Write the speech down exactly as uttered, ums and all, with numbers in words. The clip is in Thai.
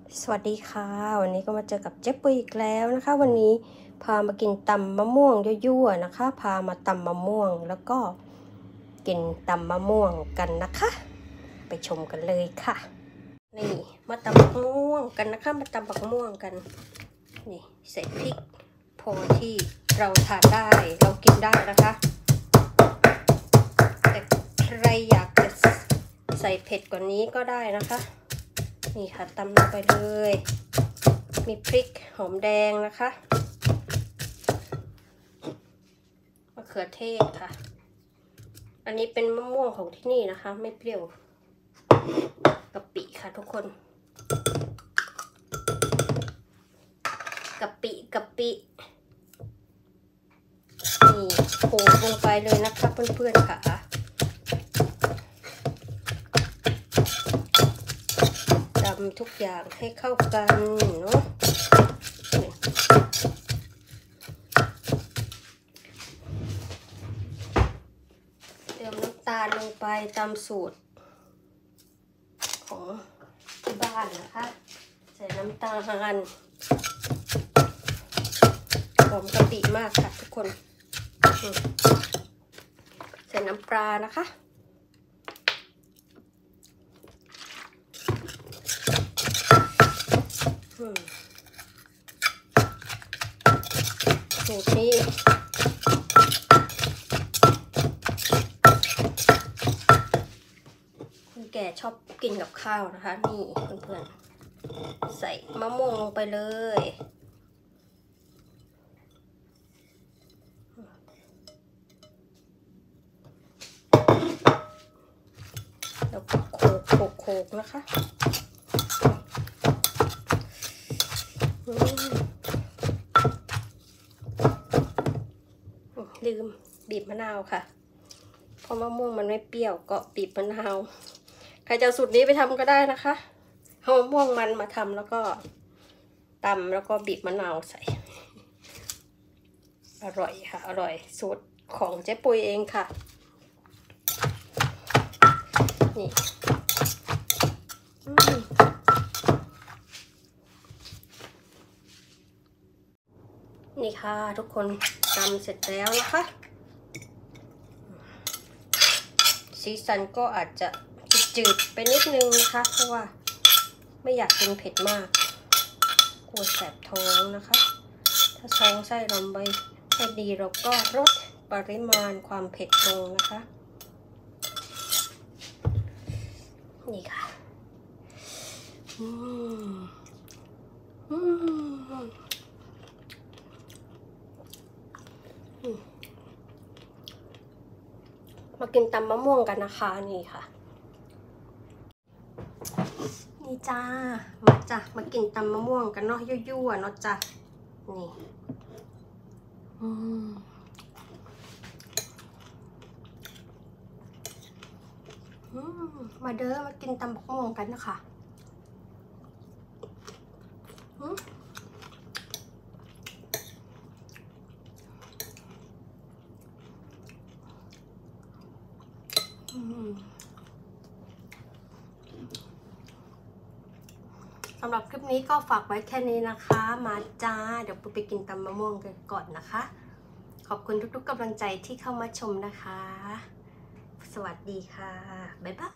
สวัสดีค่ะวันนี้ก็มาเจอกับเจ๊ปุ้ยอีกแล้วนะคะวันนี้พามากินตำมะม่วงยั่วๆนะคะพามาตำมะม่วงแล้วก็กินตำมะม่วงกันนะคะไปชมกันเลยค่ะนี่มาตำบักม่วงกันนะคะมาตำบักม่วงกันนี่ใส่พริกพอที่เราทานได้เรากินได้นะคะแต่ใครอยากจะใส่เผ็ดกว่านี้ก็ได้นะคะนี่ค่ะตำลงไปเลยมีพริกหอมแดงนะคะมะเขือเทศค่ะอันนี้เป็นมะม่วงของที่นี่นะคะไม่เปรี้ยวกะปิค่ะทุกคนกะปิกะปินี่โขลกลงไปเลยนะคะเพื่อนๆค่ะทำทุกอย่างให้เข้ากันเนาะเติมน้ำตาลลงไปตามสูตรของที่บ้านนะคะใส่น้ำตาลหอมกะปิมากค่ะทุกคนใส่น้ำปลานะคะสูตรนี้คุณแก่ชอบกินกับข้าวนะคะนี่เพื่อนๆใส่มะม่วงลงไปเลยแล้วก็โขกโขกโขกนะคะลืมบีบมะนาวค่ะเพราะมะม่วงมันไม่เปรี้ยวก็บีบมะนาวใครจะสูตรนี้ไปทำก็ได้นะคะเอามะม่วงมันมาทำแล้วก็ตำแล้วก็บีบมะนาวใส่อร่อยค่ะอร่อยสูตรของเจ๊ปุยเองค่ะนี่นี่ค่ะทุกคนตำเสร็จแล้วนะคะสีสันก็อาจจะจืดๆไปนิดนึงนะคะเพราะว่าไม่อยากกินเผ็ดมากกลัวแสบท้องนะคะถ้าท้องไส้ลมไปไม่ดีเราก็ลดปริมาณความเผ็ดลงนะคะนี่ค่ะอืมอืมมากินตำมะม่วงกันนะคะนี่ค่ะนี่จ้ามาจ้ะมากินตำมะม่วงกันเนาะยั่วๆเนาะจ้ะนี่อืมอืมมาเด้อมากินตำมะม่วงกันนะคะอืมสำหรับคลิปนี้ก็ฝากไว้แค่นี้นะคะมาจ้าเดี๋ยวไปกินตำมะม่วงกันก่อนนะคะขอบคุณทุกๆกำลังใจที่เข้ามาชมนะคะสวัสดีค่ะบ๊ายบาย